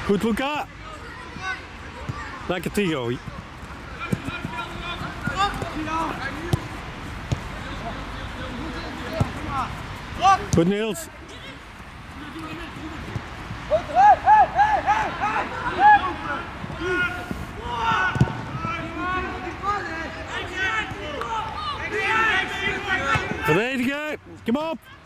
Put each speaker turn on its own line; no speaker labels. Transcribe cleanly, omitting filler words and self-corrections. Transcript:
Goed Luca. Lekker Tigo. Goed Niels. Verdedigen, kom op!